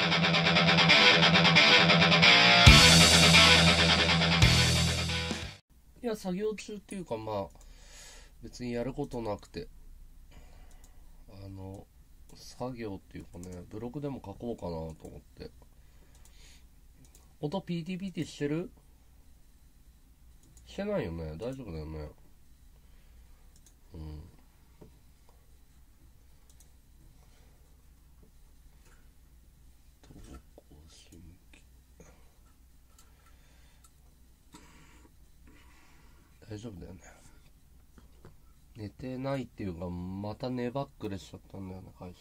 いや、作業中っていうか、まあ別にやることなくて、作業っていうかね、ブログでも書こうかなと思って。音 PTPT してる？してないよね。大丈夫だよね。うん。投稿新規。大丈夫だよね。寝てないっていうか、また寝ばっくれしちゃったんだよね、会社。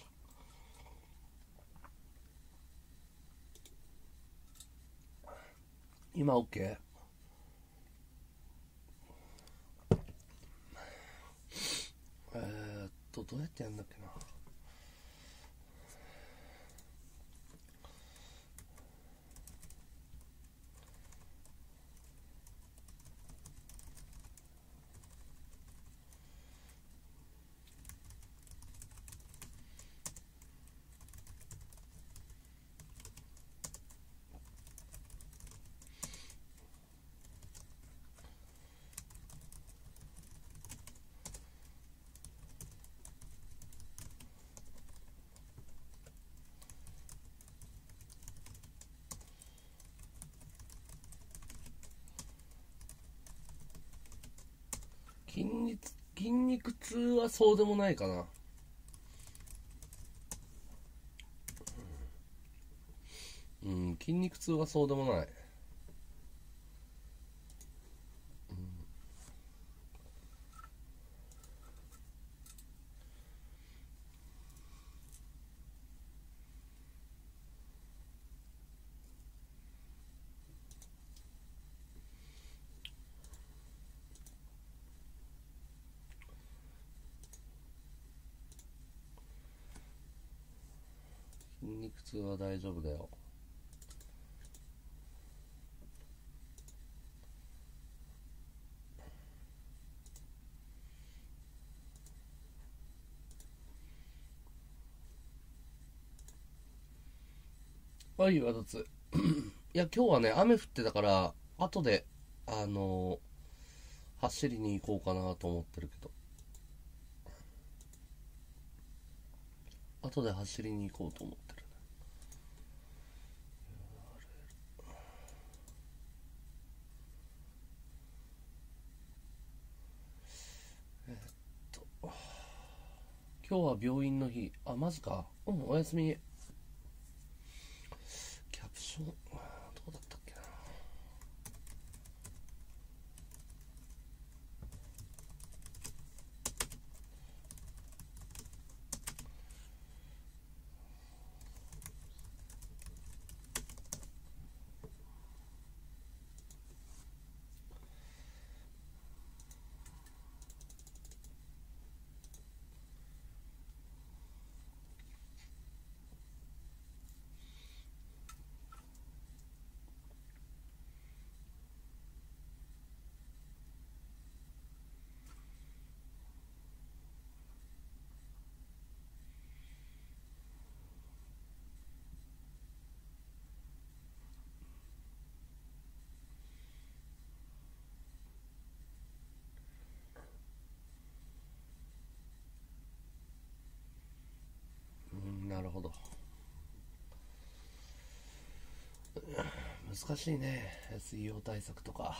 今 OK？ どうやってやんだっけな。筋肉痛はそうでもないかな。うん、筋肉痛はそうでもない。筋肉痛は大丈夫だよ。はい、わたつ。いや、今日はね、雨降ってたから、後で、走りに行こうかなと思ってるけど。後で走りに行こうと思ってる。今日は病院の日。あ、マジか。うん、おやすみ。キャプション、どうだったっけな。なるほど。難しいね、SEO 対策とか。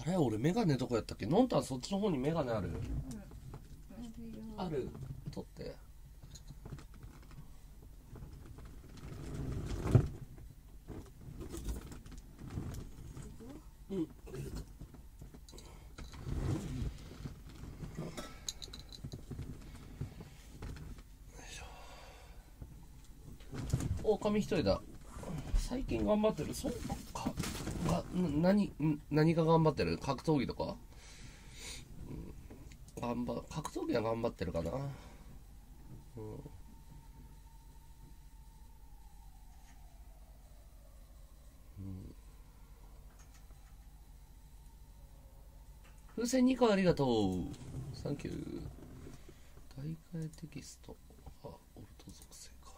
あれ俺メガネどこやったっけ。のんたんそっちの方にメガネある？ある。取って。うん。狼一人だ。最近頑張ってる。そうか。何が頑張ってる？格闘技とか？格闘技は頑張ってるかな。うん。風船2個ありがとう。サンキュー。大会テキスト。あ、オルト属性か。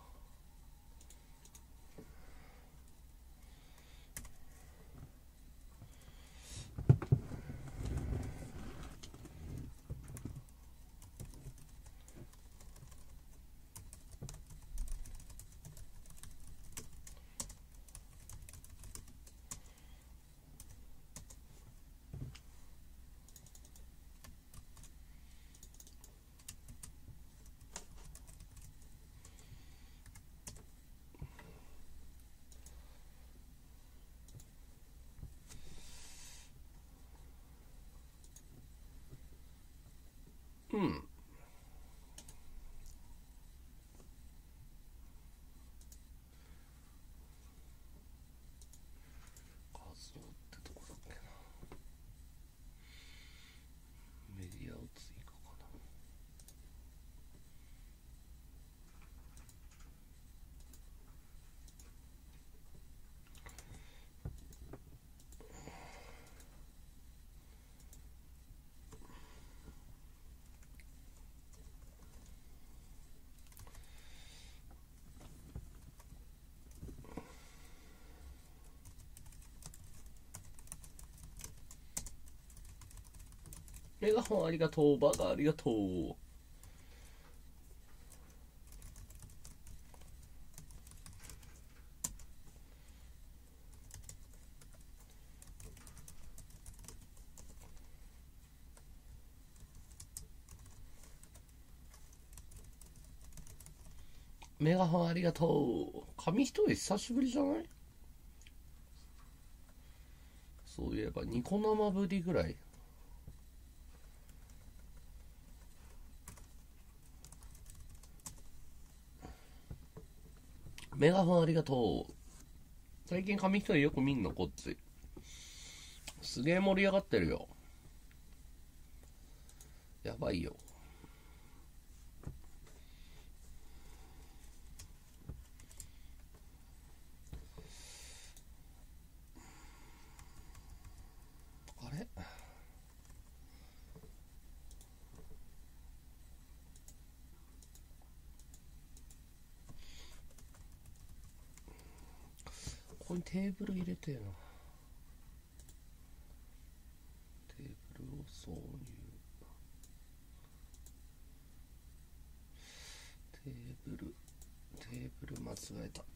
うん。画像ってとこだっけな。メディアを追加かな。メガホンありがとう。バカありがとう。メガホンありがとう。紙一重久しぶりじゃない？そういえばニコ生ぶりぐらい。メガホンありがとう。最近紙一重よく見んのこっち。すげえ盛り上がってるよ。やばいよ。あれ？ここにテーブル入れてえな。テーブルを挿入。テーブル間違えた。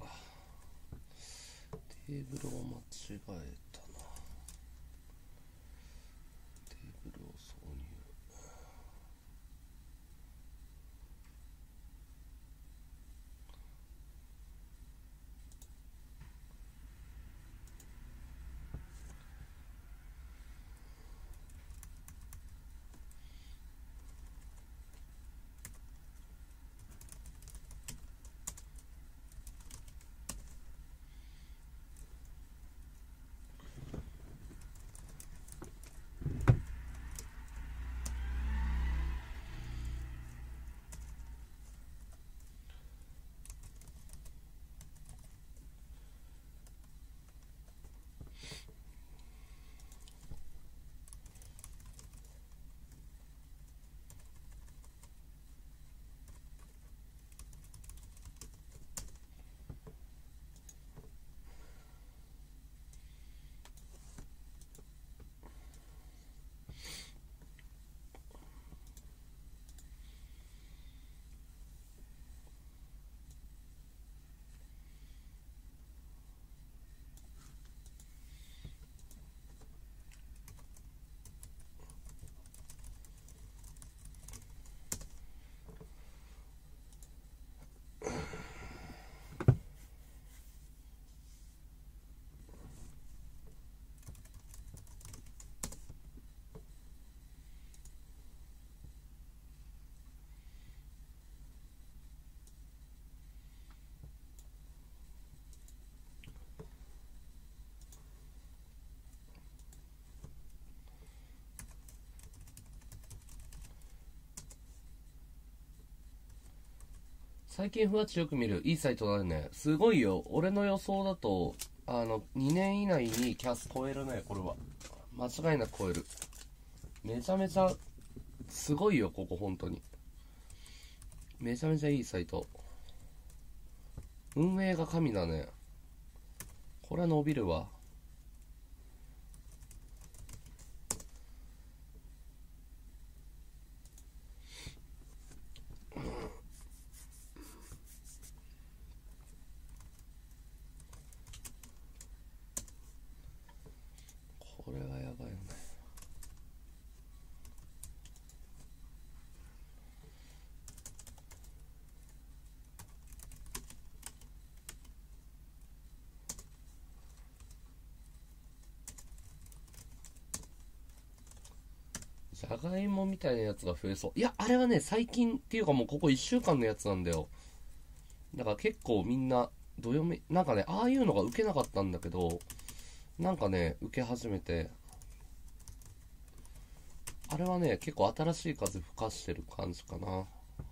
テーブルを間違えたな。テーブルを挿入。 最近ふわっちよく見るいいサイトだよね。すごいよ。俺の予想だと2年以内にキャス超えるね。これは間違いなく超える。めちゃめちゃすごいよ、ここ本当に。めちゃめちゃいいサイト。運営が神だね。これは伸びるわ。これはやばいよね。じゃがいもみたいなやつが増えそう。いや、あれはね、最近っていうかもうここ1週間のやつなんだよ。だから結構みんな、どよめ、なんかね、ああいうのが受けなかったんだけど、なんかね、受け始めて、あれはね、結構新しい風吹かしてる感じかな。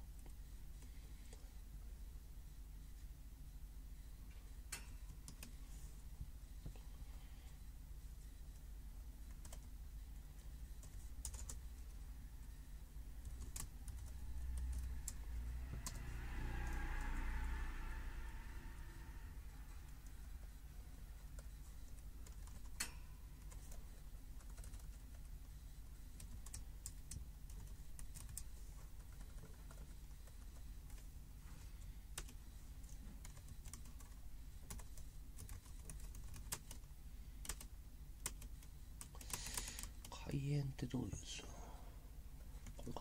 開演ってどういう字？これか。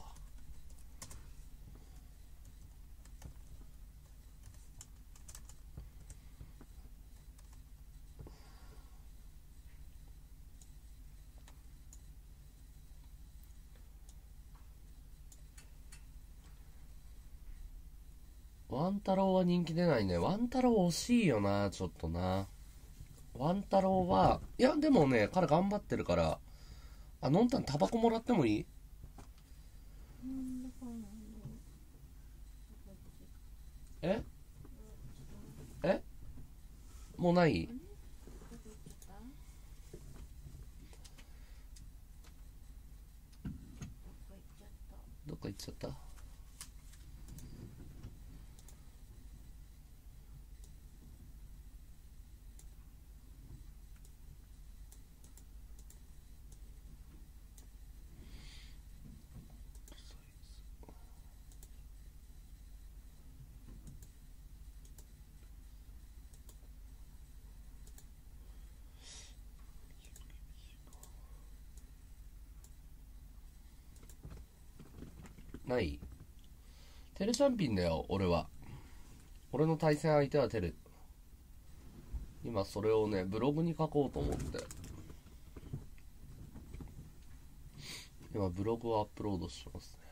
ワン太郎は人気出ないね。ワン太郎惜しいよな、ちょっとな。ワン太郎は、いや、でもね、彼頑張ってるから、のんたんタバコもらってもいい？ええもうない？どっか行っちゃった？ない？テルチャンピンだよ、俺は。俺の対戦相手はテル。今それをね、ブログに書こうと思って。今ブログをアップロードしてますね。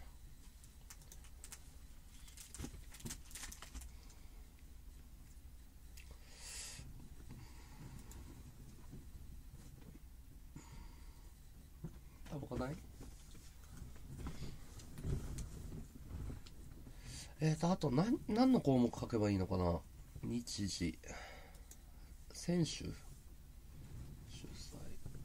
タバコない？あと何の項目書けばいいのかな。日時、選手、主催、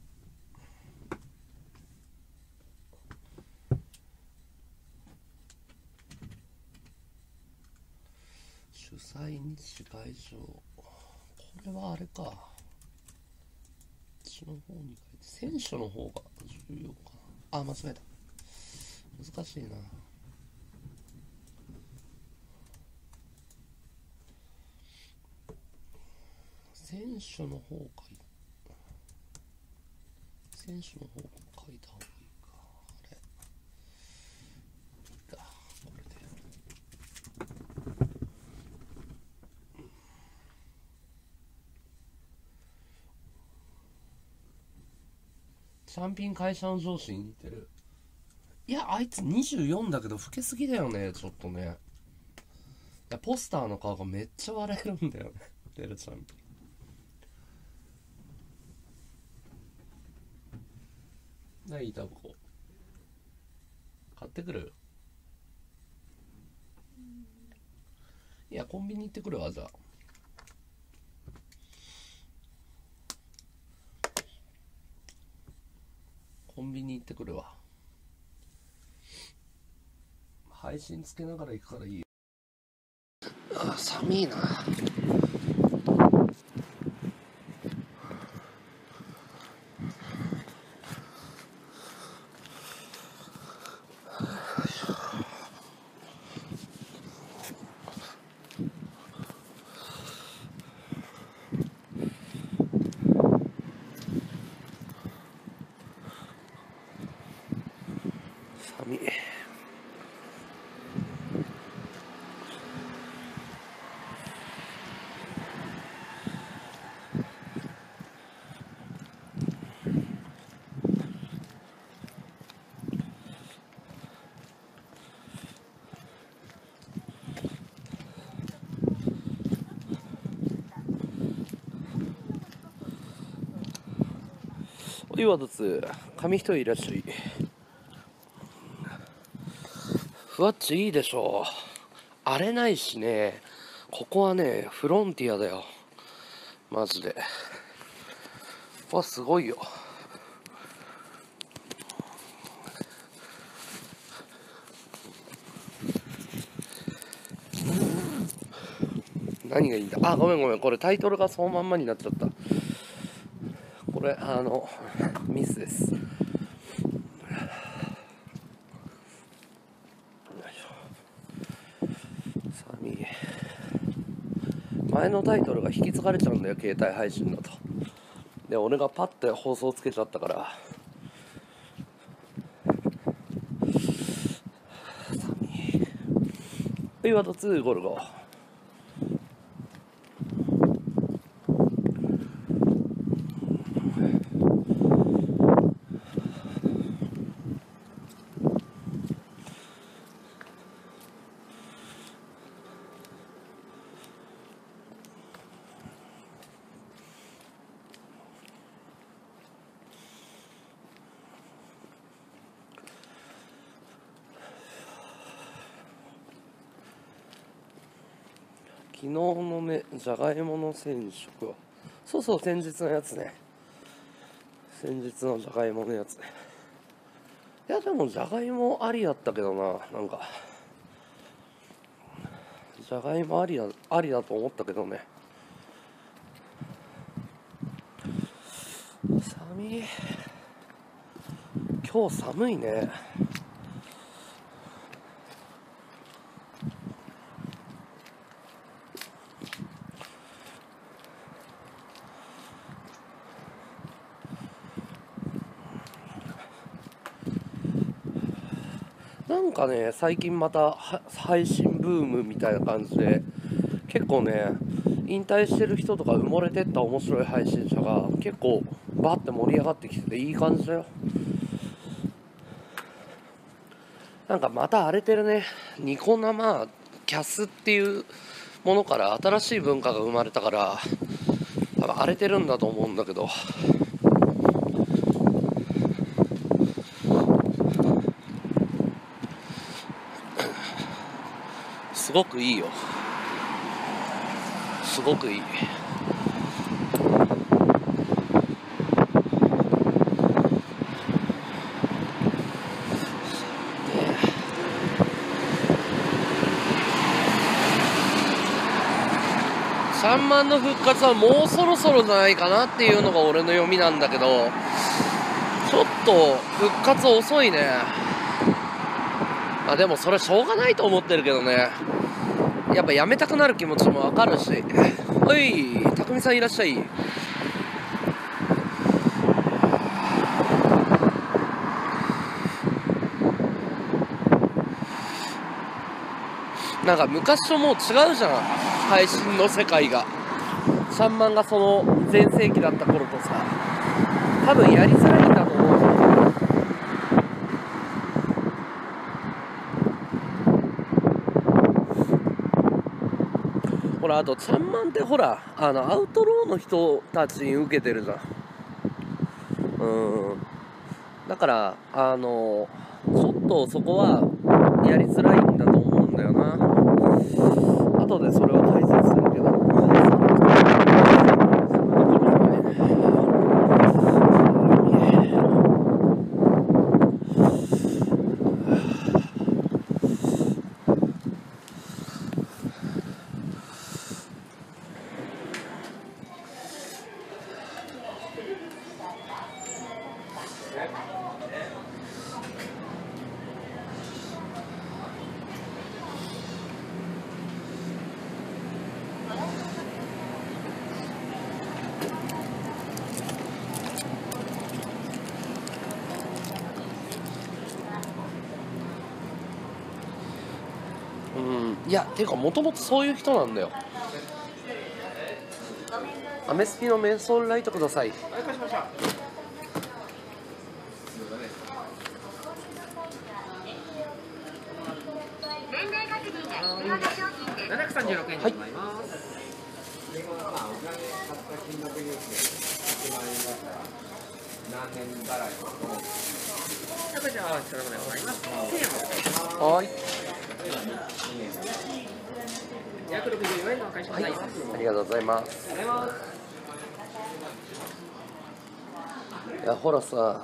主催日時会場。これはあれか、こっちの方に書いて、選手の方が重要かな。あ、間違えた。難しいな。選手の方書い選手の方書いた方がいいか。あれいいか、これで。チャンピン会社の上司に似てる。いや、あいつ24だけど老けすぎだよね、ちょっとね。いや、ポスターの顔がめっちゃ笑えるんだよね。テルチャンピン。ないタバコ買ってくる？ いや、コンビニ行ってくるわ、じゃあ。コンビニ行ってくるわ。配信つけながら行くからいいよ。あ、寒いな。寒い。おいわどつ、紙一重いらっしゃい。ふわっちいいでしょう。荒れないしね。ここはね、フロンティアだよ。マジで。わ、すごいよ。何がいいんだ。あ、ごめんごめん。これタイトルがそのまんまになっちゃった。これ、ミスです。寒い。前のタイトルが引き継がれちゃうんだよ、携帯配信だと。で、俺がパッて放送つけちゃったから。寒い。ウィワード2ゴルゴ。昨日のね、じゃがいもの染色は、そうそう、先日のやつね。先日のじゃがいものやつね。いや、でもじゃがいもありだったけどな、なんか。じゃがいもありだと思ったけどね。寒い。今日寒いね。なんかね、最近また配信ブームみたいな感じで、結構ね、引退してる人とか埋もれてった面白い配信者が結構バッて盛り上がってきてていい感じだよ。なんかまた荒れてるね。ニコ生キャスっていうものから新しい文化が生まれたから、多分荒れてるんだと思うんだけど、すごくいいよ。すごくいい。3万の復活はもうそろそろじゃないかなっていうのが俺の読みなんだけど、ちょっと復活遅いね。まあでもそれしょうがないと思ってるけどね。やっぱやめたくなる気持ちもわかるし。おい、匠さんいらっしゃい。なんか昔ともう違うじゃん、配信の世界が。3万がその全盛期だった頃とさ、多分やりづらいんだと思う。ほら、あと3万ってほら、アウトローの人たちに受けてるじゃん。だからちょっとそこはやりづらいんだと思うんだよな。あと後でそれを解説するけど、いや、ていうかもともとそういう人なんだよ。アメスピのメンソールライトください。 はい、かしました。 年齢確認で必要な商品です。 736円でございます。じゃあ、お疲れ様でございます。 はい。 264円のお返しでございます。 ありがとうございます。いや、ほらさ、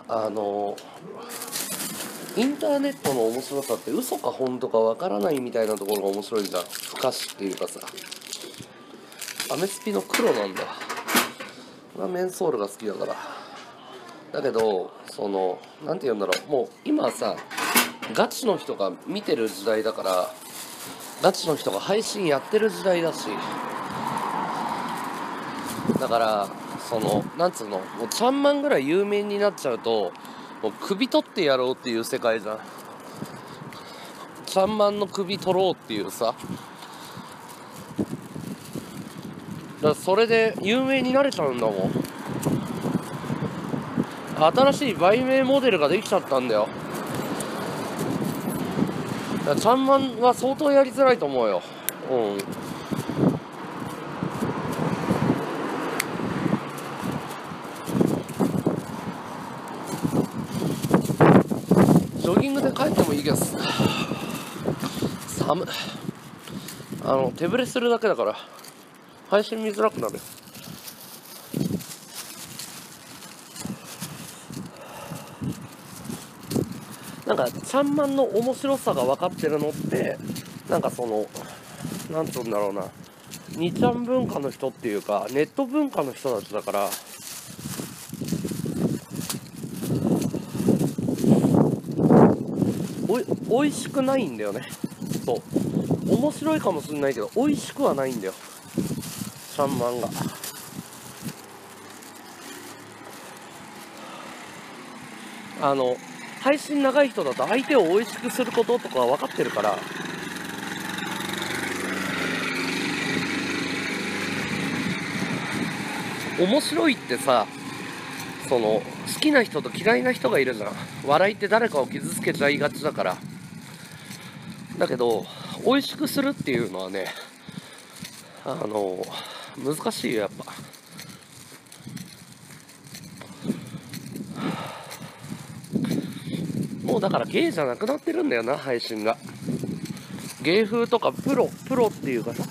インターネットの面白さって嘘か本当かわからないみたいなところが面白いじゃん。不可視っていうかさ、アメスピの黒なんだよ。俺はメンソールが好きだから。だけどそのなんて言うんだろう、もう今さガチの人が見てる時代だから、ガチの人が配信やってる時代だし、だからそのなんつうの、もう3万ぐらい有名になっちゃうともう首取ってやろうっていう世界じゃん。3万の首取ろうっていうさ、だからそれで有名になれちゃうんだもん。新しい売名モデルができちゃったんだよ。だから3万は相当やりづらいと思うよ。ジョギングで帰ってもいいけど寒い。手ぶれするだけだから配信見づらくなるよ。なんか3万の面白さが分かってるのって、なんかそのなんつうんだろうな、2ちゃん文化の人っていうかネット文化の人たちだから、おいしくないんだよね。そう面白いかもしれないけどおいしくはないんだよ、3万が。配信長い人だと相手を美味しくすることとか分かってるから、面白いってさ、その好きな人と嫌いな人がいるじゃん。笑いって誰かを傷つけちゃいがちだから。だけど美味しくするっていうのはね、難しいよやっぱ。もうだから芸じゃなくなってるんだよな、配信が。芸風とかプロっていうかさ、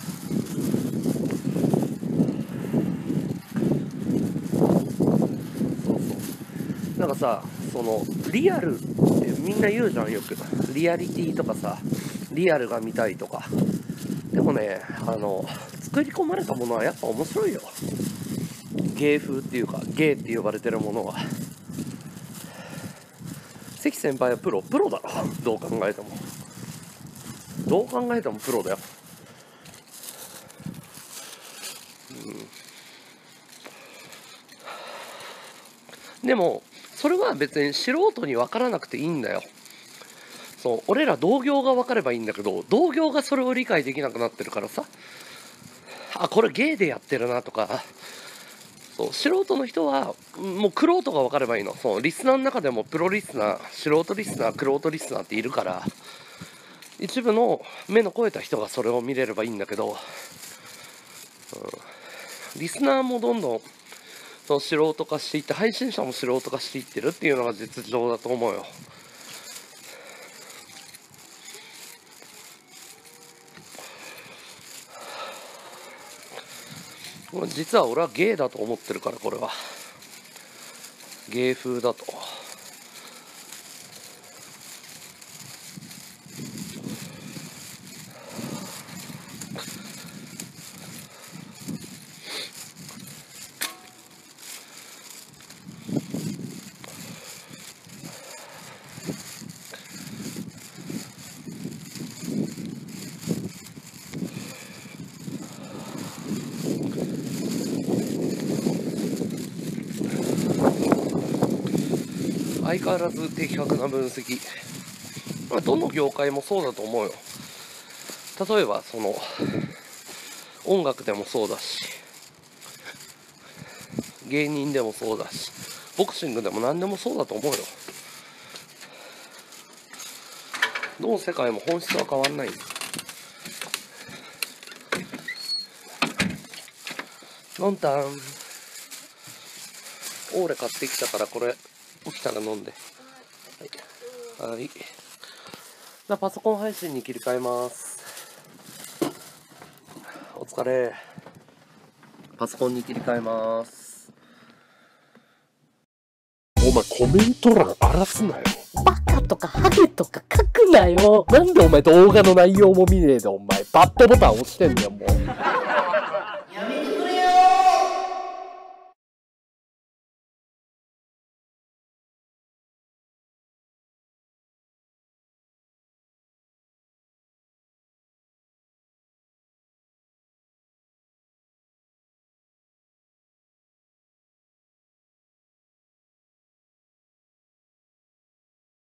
なんかさ、そのリアルってみんな言うじゃん、よくリアリティとかさ、リアルが見たいとか。でもね、作り込まれたものはやっぱ面白いよ。芸風っていうか芸って呼ばれてるものは。関先輩はプロだろ、どう考えてもプロだよ。でもそれは別に素人に分からなくていいんだよ。そう、俺ら同業が分かればいいんだけど、同業がそれを理解できなくなってるからさ、あ、これ芸でやってるなとか。そう、素人の人はもう玄人が分かればいいの。そう、リスナーの中でもプロリスナー、素人リスナー、玄人リスナーっているから、一部の目の肥えた人がそれを見れればいいんだけど、リスナーもどんどんそう素人化していって、配信者も素人化していってるっていうのが実情だと思うよ。 実は俺は芸だと思ってるから、これは芸風だと。相変わらず的確な分析、どの業界もそうだと思うよ。例えばその音楽でもそうだし、芸人でもそうだし、ボクシングでも何でもそうだと思うよ。どの世界も本質は変わんないんだ。ノンタンオーレ買ってきたから、これ起きたら飲んで。はい、はい。じゃあパソコン配信に切り替えます。お疲れ。パソコンに切り替えます。 お前コメント欄荒らすなよ。 バカとかハゲとか書くなよ。なんでお前動画の内容も見ねえでお前バッドボタン押してんだよもう。